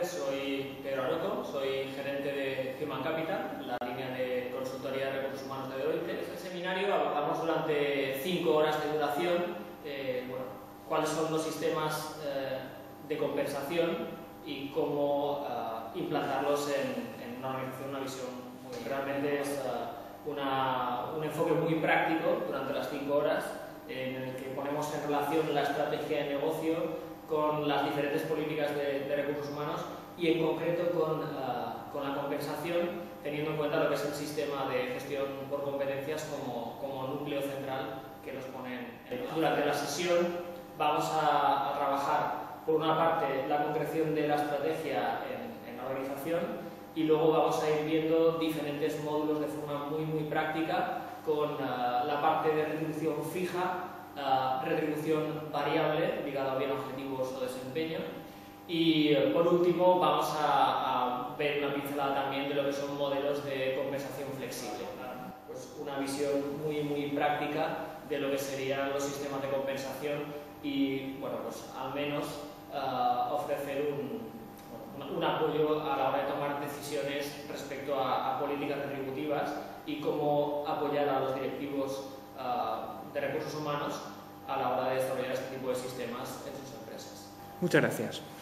tardes, soy Pedro Aroto, soy gerente de Human Capital, la línea de consultoría de recursos humanos de Deloitte. En este seminario abordamos durante 5 horas de duración cuáles son los sistemas de compensación y cómo implantarlos en una organización, una visión. Realmente es un enfoque muy práctico durante las 5 horas en el que ponemos en relación la estrategia de negocio con las diferentes políticas de recursos humanos y en concreto con la compensación, teniendo en cuenta lo que es el sistema de gestión por competencias como núcleo central que nos ponen. Durante la sesión vamos a trabajar, por una parte, la concreción de la estrategia en la organización y luego vamos a ir viendo diferentes módulos de forma muy práctica con la parte de retribución fija, retribución variable ligada bien a objetivos o desempeño y por último vamos a ver una pincelada también de lo que son modelos de compensación flexible. Pues una visión muy práctica de lo que serían los sistemas de compensación y pues al menos ofrecer un apoyo a la hora de tomar decisiones respecto a políticas retributivas y cómo apoyar a los directivos de recursos humanos a la hora de desarrollar este tipo de sistemas en sus empresas. Muchas gracias.